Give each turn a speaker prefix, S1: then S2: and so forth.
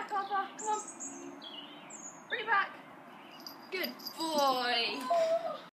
S1: back, Arthur. Come on. Bring it back. Good boy.